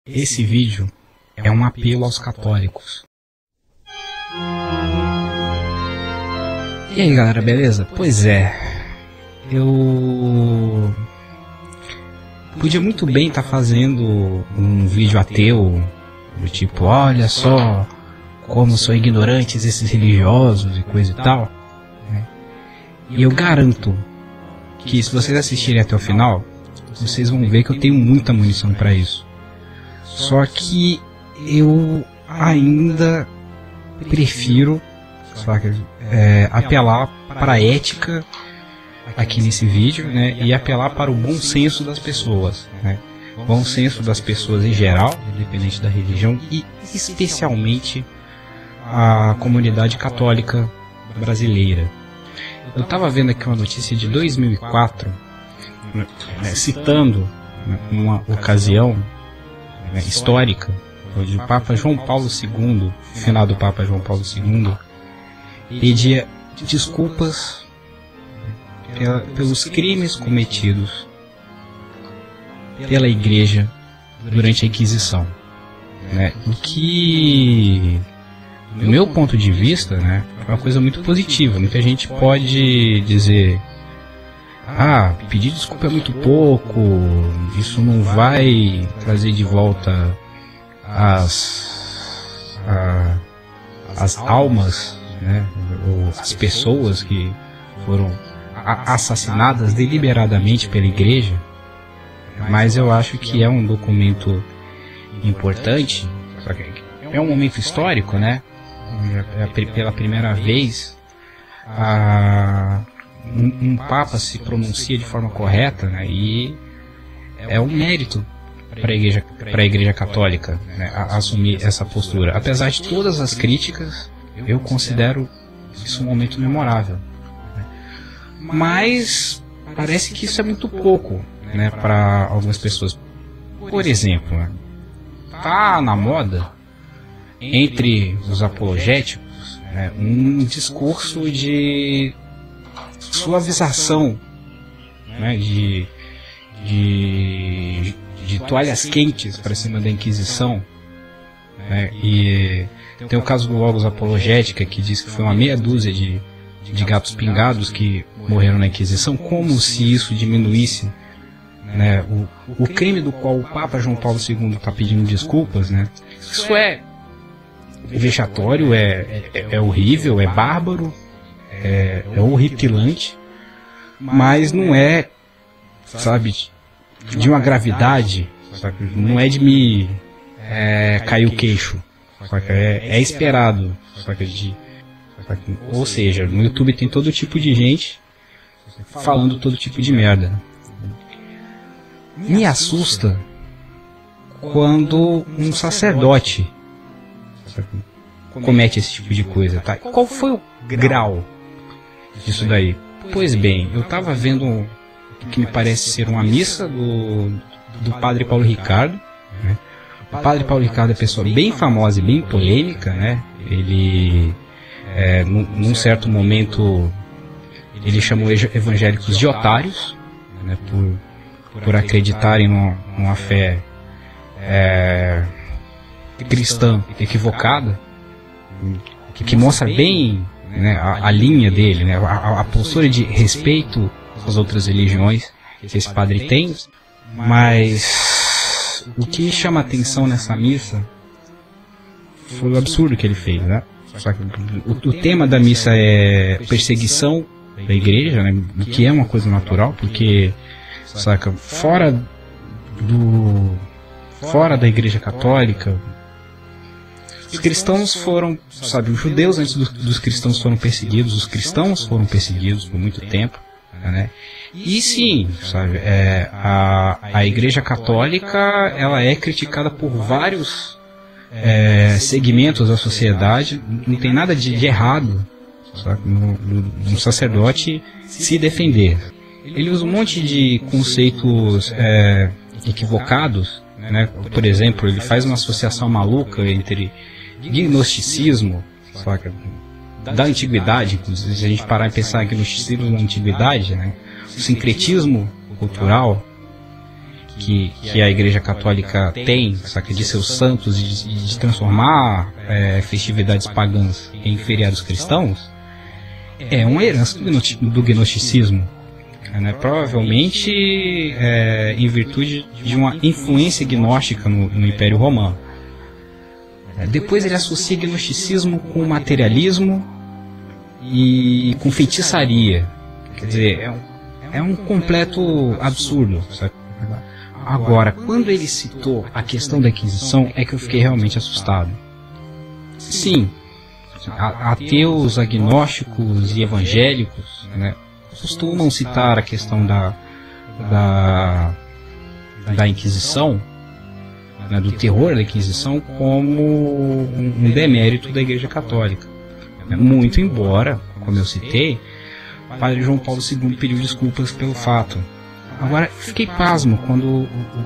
Esse vídeo é um apelo aos católicos. E aí galera, beleza? Pois é, eu podia muito bem estar fazendo um vídeo ateu, do tipo, olha só como são ignorantes esses religiosos e coisa e tal, né? E eu garanto que se vocês assistirem até o final, vocês vão ver que eu tenho muita munição para isso. Só que eu ainda prefiro, apelar para a ética aqui nesse vídeo, né, e apelar para o bom senso das pessoas, né? Bom senso das pessoas em geral, independente da religião, e especialmente a comunidade católica brasileira. Eu estava vendo aqui uma notícia de 2004, citando uma ocasião histórica, onde o Papa João Paulo II, final do Papa João Paulo II, pedia desculpas pelos crimes cometidos pela Igreja durante a Inquisição, né? O que, do meu ponto de vista, né, é uma coisa muito positiva. Muita gente pode dizer: ah, pedir desculpa é muito pouco, isso não vai trazer de volta as almas, né, ou as pessoas que foram assassinadas deliberadamente pela Igreja. Mas eu acho que é um documento importante, é um momento histórico, né? Pela primeira vez um Papa se pronuncia de forma correta, né? E é um mérito para a Igreja Católica, né, assumir essa postura. Apesar de todas as críticas, eu considero isso um momento memorável, né? Mas parece que isso é muito pouco, né, para algumas pessoas. Por exemplo, né, tá na moda entre os apologéticos, né, um discurso de suavização, né, de toalhas quentes para cima da Inquisição, né? E tem o caso do Logos Apologética, que diz que foi uma meia dúzia de gatos pingados que morreram na Inquisição, como se isso diminuísse, né, o crime do qual o Papa João Paulo II está pedindo desculpas, né? Isso é vexatório, é horrível, é bárbaro, é horripilante, mas não é, sabe, de uma gravidade, sabe? Não é de me cair o queixo, é esperado, ou seja, no YouTube tem todo tipo de gente falando todo tipo de merda. Me assusta quando um sacerdote comete esse tipo de coisa, tá? Qual foi o grau disso daí? Pois bem, eu estava vendo o que me parece ser uma missa do Padre Paulo Ricardo, né? O Padre Paulo Ricardo é pessoa bem famosa e bem polêmica, né? Ele, num certo momento, ele chamou evangélicos de otários, né? Por acreditarem numa fé cristã equivocada, que mostra bem, né, a linha dele, né, a postura de respeito às outras religiões que esse padre tem. Mas o que me chama a atenção nessa missa foi o absurdo que ele fez, né? O tema da missa é perseguição da Igreja, né, o que é uma coisa natural, porque, saca, fora da Igreja Católica, os cristãos foram, sabe, os judeus antes dos cristãos foram perseguidos, os cristãos foram perseguidos por muito tempo, né? E sim, sabe, a Igreja Católica, ela é criticada por vários segmentos da sociedade. Não tem nada de errado, sabe, no sacerdote se defender. Ele usa um monte de conceitos equivocados, né? Por exemplo, ele faz uma associação maluca entre gnosticismo, saca, da antiguidade. Se a gente parar e pensar em gnosticismo na antiguidade, né, o sincretismo cultural, que a Igreja Católica tem, sabe, de seus santos e de transformar festividades pagãs em feriados cristãos, é uma herança do gnosticismo, né? Provavelmente em virtude de uma influência gnóstica no Império Romano. Depois ele associa gnosticismo com materialismo e com feitiçaria. Quer dizer, é um completo absurdo, sabe? Agora, quando ele citou a questão da Inquisição, é que eu fiquei realmente assustado. Sim, ateus, agnósticos e evangélicos, né, costumam citar a questão da Inquisição, né, do terror da Inquisição, como um demérito da Igreja Católica. Muito embora, como eu citei, o Padre João Paulo II pediu desculpas pelo fato. Agora, fiquei pasmo quando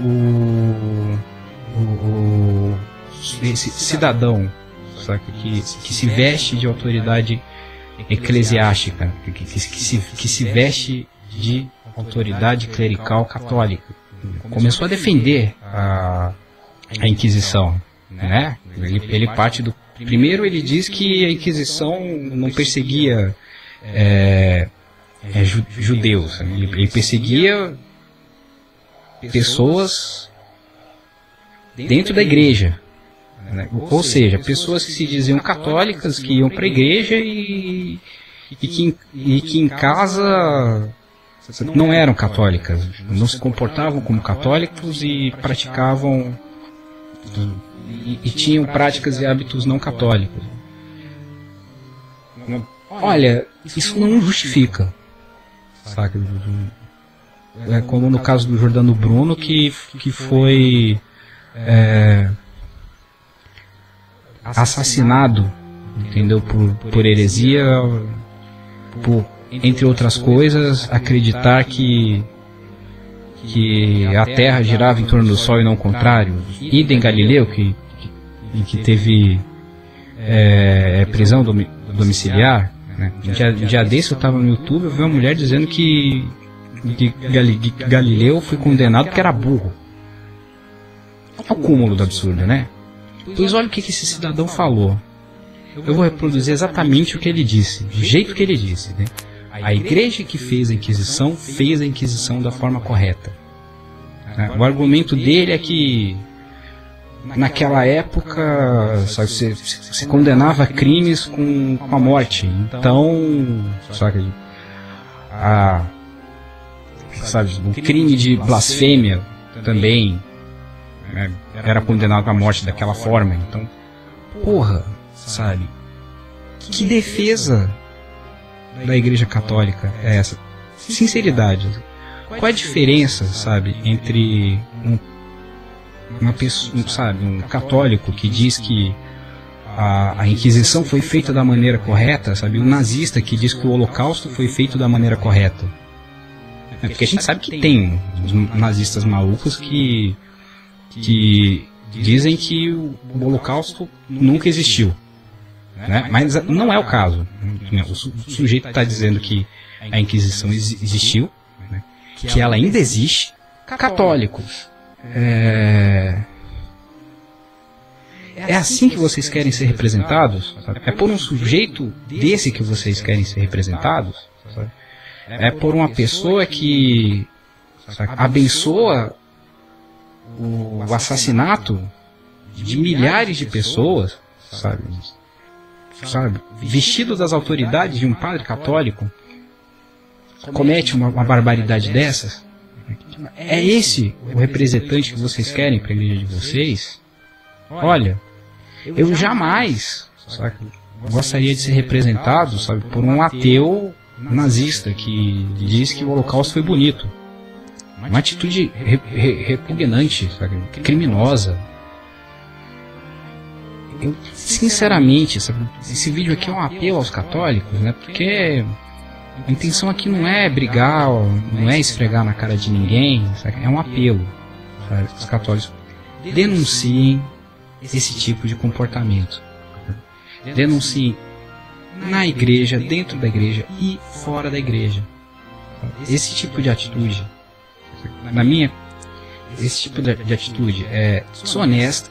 esse cidadão, sabe, que se veste de autoridade eclesiástica, que se veste de autoridade clerical católica, começou a defender a Inquisição, né? Ele parte do... Primeiro ele diz que a Inquisição não perseguia judeus, ele perseguia pessoas dentro da igreja, né? Ou seja, pessoas que se diziam católicas, que iam para a igreja e que em casa não eram católicas, não se comportavam como católicos e praticavam e tinham práticas e hábitos não católicos. Olha, isso não justifica, saca? É como no caso do Giordano Bruno, que foi assassinado, entendeu, por heresia, por, entre outras coisas, acreditar que a Terra girava em torno do Sol e não o contrário. Idem Galileu, que teve prisão domiciliar, né? Um dia desse eu estava no YouTube, eu vi uma mulher dizendo que Galileu foi condenado porque era burro. É o cúmulo do absurdo, né? Pois olha o que esse cidadão falou. Eu vou reproduzir exatamente o que ele disse, do jeito que ele disse, né? A igreja que fez a Inquisição da forma correta. O argumento dele é que naquela época, sabe, se condenava crimes com a morte. Então, sabe, o crime de blasfêmia também, né, era condenado à morte daquela forma. Então, porra, sabe, que defesa da Igreja Católica é essa? Sinceridade. Qual é a diferença, sabe, entre uma pessoa, sabe, um católico que diz que a Inquisição foi feita da maneira correta, sabe, um nazista que diz que o Holocausto foi feito da maneira correta? Porque a gente sabe que tem uns nazistas malucos que dizem que o Holocausto nunca existiu, né? Mas não é o caso. O sujeito está dizendo que a Inquisição existiu, né? Que ela ainda existe. Católicos, é assim que vocês querem ser representados? Sabe? É por um sujeito desse que vocês querem ser representados? Sabe? É por uma pessoa que, sabe, abençoa o assassinato de milhares de pessoas, sabe, vestido das autoridades de um padre católico, comete uma barbaridade dessas? É esse o representante que vocês querem para a igreja de vocês? Olha, eu jamais, sabe, gostaria de ser representado, sabe, por um ateu nazista que diz que o Holocausto foi bonito. Uma atitude repugnante, sabe, criminosa. Eu, sinceramente, sabe, esse vídeo aqui é um apelo aos católicos, né? Porque a intenção aqui não é brigar, não é esfregar na cara de ninguém, sabe? É um apelo, sabe? Os católicos denunciem esse tipo de comportamento. Denunciem na igreja, dentro da igreja e fora da igreja. Esse tipo de atitude, na minha esse tipo de atitude é desonesta,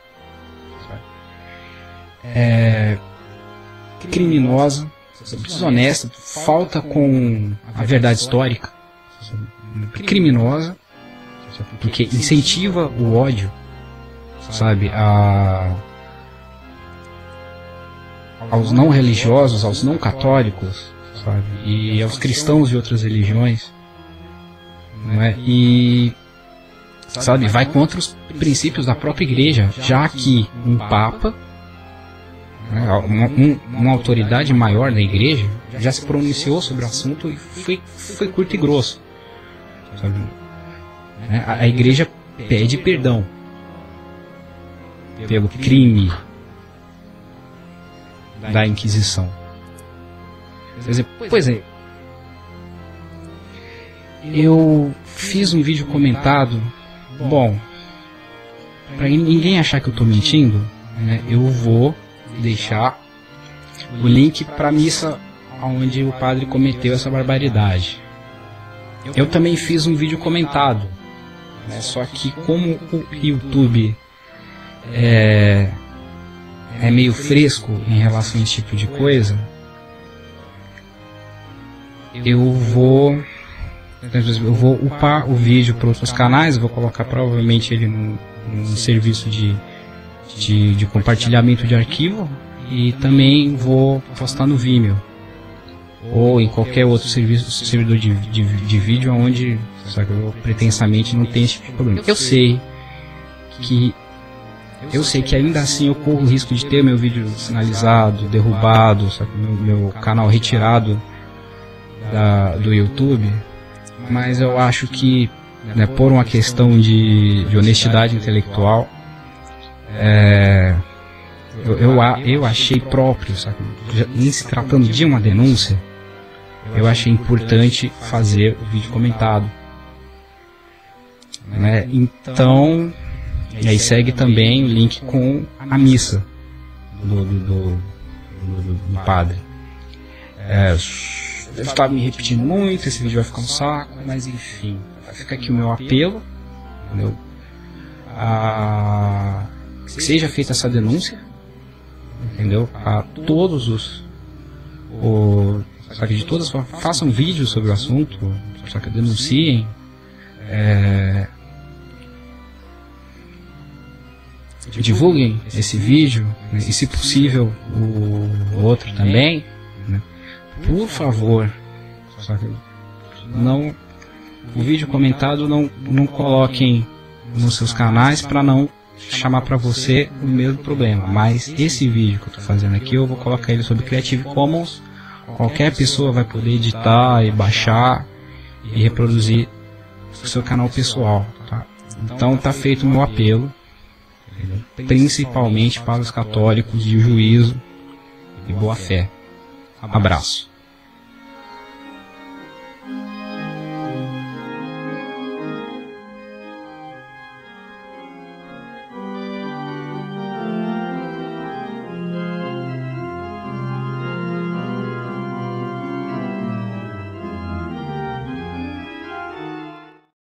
é criminosa, desonesta, falta com a verdade histórica, criminosa, porque incentiva o ódio, sabe, aos não religiosos, aos não católicos, sabe, e aos cristãos de outras religiões, não é? E, sabe, vai contra os princípios da própria igreja, já que um papa, uma autoridade maior da igreja, já se pronunciou sobre o assunto e foi curto e grosso, sabe? A igreja pede perdão pelo crime da Inquisição. Quer dizer, pois é, eu fiz um vídeo comentado, bom, para ninguém achar que eu estou mentindo, né, eu vou deixar o link para a missa onde o padre cometeu essa barbaridade. Eu também fiz um vídeo comentado, né, só que como o YouTube é meio fresco em relação a esse tipo de coisa, eu vou upar o vídeo para outros canais, vou colocar provavelmente ele num serviço de compartilhamento de arquivo, e também vou postar no Vimeo ou em qualquer outro servidor de vídeo onde, sabe, eu pretensamente não tenho esse tipo de problema. Eu sei que ainda assim eu corro o risco de ter meu vídeo sinalizado, derrubado, sabe, meu canal retirado do YouTube, mas eu acho que, né, por uma questão de honestidade intelectual, eu achei próprio, sabe, em se tratando de uma denúncia, eu achei importante fazer o vídeo comentado, né? Então, e aí segue também o link com a missa do padre. Eu estava me repetindo muito, esse vídeo vai ficar um saco, mas enfim, fica aqui o meu apelo, entendeu? Que seja feita essa denúncia, entendeu? A todos sabe, de todas formas, façam vídeos sobre o assunto, sabe, denunciem, divulguem esse vídeo, né, e se possível o outro também, né? Por favor, sabe, o vídeo comentado não coloquem nos seus canais para não chamar para você o mesmo problema, mas esse vídeo que eu estou fazendo aqui, eu vou colocar ele sobre Creative Commons, qualquer pessoa vai poder editar e baixar e reproduzir o seu canal pessoal, tá? Então tá feito o meu apelo, principalmente para os católicos de juízo e boa fé. Abraço.